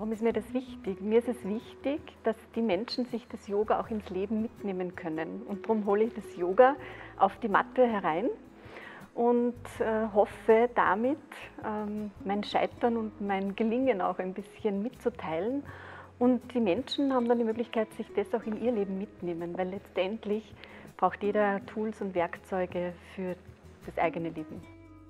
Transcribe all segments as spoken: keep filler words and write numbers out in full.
Warum ist mir das wichtig? Mir ist es wichtig, dass die Menschen sich das Yoga auch ins Leben mitnehmen können. Und darum hole ich das Yoga auf die Matte herein und äh, hoffe damit, ähm, mein Scheitern und mein Gelingen auch ein bisschen mitzuteilen. Und die Menschen haben dann die Möglichkeit, sich das auch in ihr Leben mitnehmen, weil letztendlich braucht jeder Tools und Werkzeuge für das eigene Leben.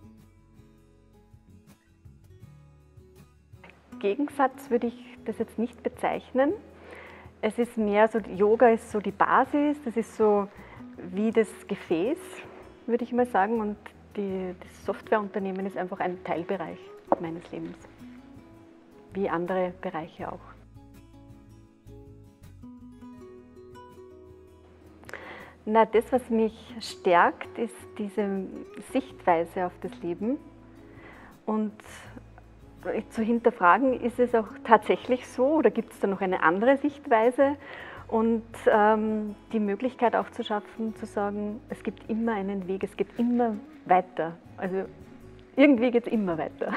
Gegensatz würde ich das jetzt nicht bezeichnen. Es ist mehr so, Yoga ist so die Basis, das ist so wie das Gefäß, würde ich mal sagen. Und die, das Softwareunternehmen ist einfach ein Teilbereich meines Lebens, wie andere Bereiche auch. Na, das, was mich stärkt, ist diese Sichtweise auf das Leben und zu hinterfragen, ist es auch tatsächlich so oder gibt es da noch eine andere Sichtweise und ähm, die Möglichkeit auch zu schaffen, zu sagen, es gibt immer einen Weg, es geht immer weiter. Also irgendwie geht es immer weiter.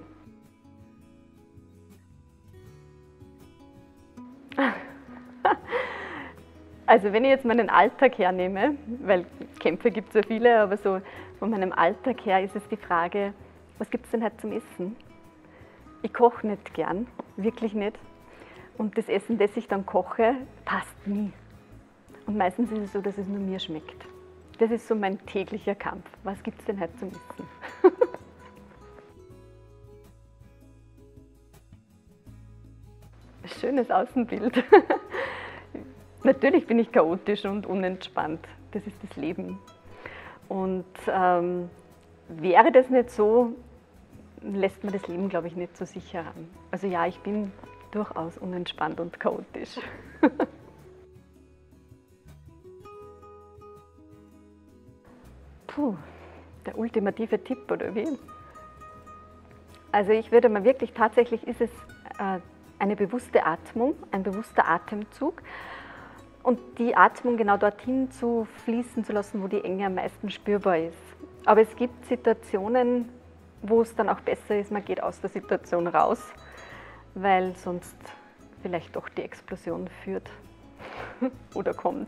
Also wenn ich jetzt meinen Alltag hernehme, weil Kämpfe gibt es ja viele, aber so von meinem Alltag her ist es die Frage, was gibt es denn heute zum Essen? Ich koche nicht gern, wirklich nicht. Und das Essen, das ich dann koche, passt nie. Und meistens ist es so, dass es nur mir schmeckt. Das ist so mein täglicher Kampf. Was gibt es denn heute zum Essen? Schönes Außenbild. Natürlich bin ich chaotisch und unentspannt. Das ist das Leben. Und ähm, wäre das nicht so, lässt man das Leben, glaube ich, nicht so sicher haben. Also ja, ich bin durchaus unentspannt und chaotisch. Puh, der ultimative Tipp, oder wie? Also ich würde mal wirklich, tatsächlich ist es äh, eine bewusste Atmung, ein bewusster Atemzug und die Atmung genau dorthin zu fließen zu lassen, wo die Enge am meisten spürbar ist. Aber es gibt Situationen, wo es dann auch besser ist, man geht aus der Situation raus, weil sonst vielleicht doch die Explosion führt oder kommt.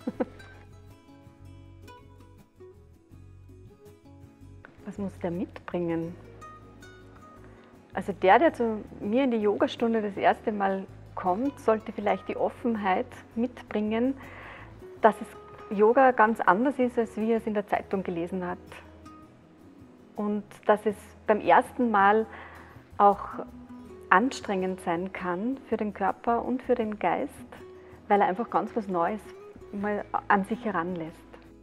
Was muss der mitbringen? Also der, der zu mir in die Yogastunde das erste Mal kommt, sollte vielleicht die Offenheit mitbringen, dass es Yoga ganz anders ist, als wie er es in der Zeitung gelesen hat. Und dass es beim ersten Mal auch anstrengend sein kann für den Körper und für den Geist, weil er einfach ganz was Neues mal an sich heranlässt.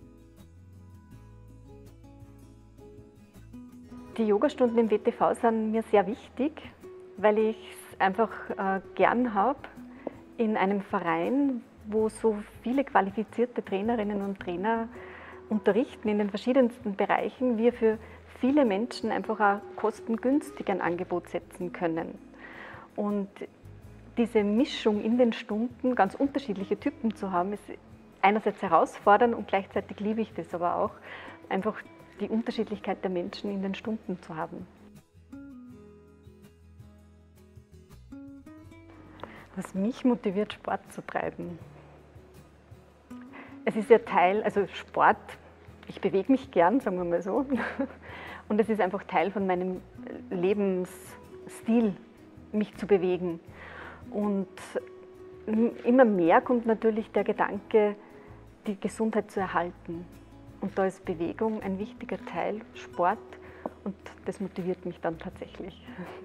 Die Yogastunden im W T V sind mir sehr wichtig, weil ich es einfach äh, gern habe in einem Verein, wo so viele qualifizierte Trainerinnen und Trainer unterrichten in den verschiedensten Bereichen, wir für viele Menschen einfach auch kostengünstig ein Angebot setzen können. Und diese Mischung in den Stunden, ganz unterschiedliche Typen zu haben, ist einerseits herausfordernd und gleichzeitig liebe ich das aber auch, einfach die Unterschiedlichkeit der Menschen in den Stunden zu haben. Was mich motiviert, Sport zu treiben. Es ist ja Teil, also Sport, ich bewege mich gern, sagen wir mal so. Und es ist einfach Teil von meinem Lebensstil, mich zu bewegen. Und immer mehr kommt natürlich der Gedanke, die Gesundheit zu erhalten. Und da ist Bewegung ein wichtiger Teil, Sport, und das motiviert mich dann tatsächlich.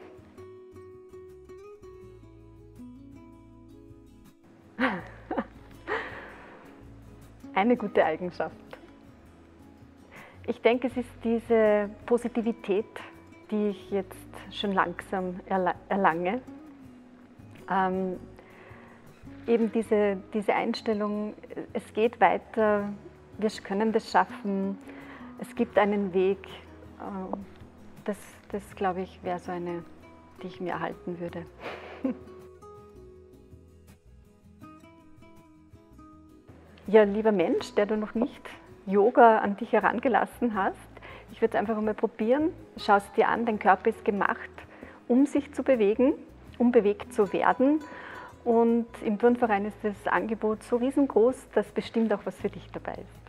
Eine gute Eigenschaft. Ich denke, es ist diese Positivität, die ich jetzt schon langsam erlange. Ähm, eben diese, diese Einstellung, es geht weiter, wir können das schaffen, es gibt einen Weg. Äh, das, das glaube ich, wäre so eine, die ich mir erhalten würde. Ja, lieber Mensch, der du noch nicht Yoga an dich herangelassen hast, ich würde es einfach mal probieren. Schau es dir an, dein Körper ist gemacht, um sich zu bewegen. unbewegt zu werden. Und im Turnverein ist das Angebot so riesengroß, dass bestimmt auch was für dich dabei ist.